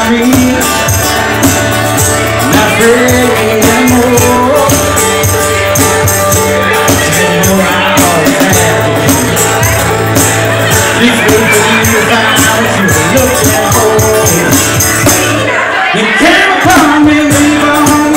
me. Not afraid anymore. You know I always have you. Please wait for you to find out what you're looking for. You came upon me, leave on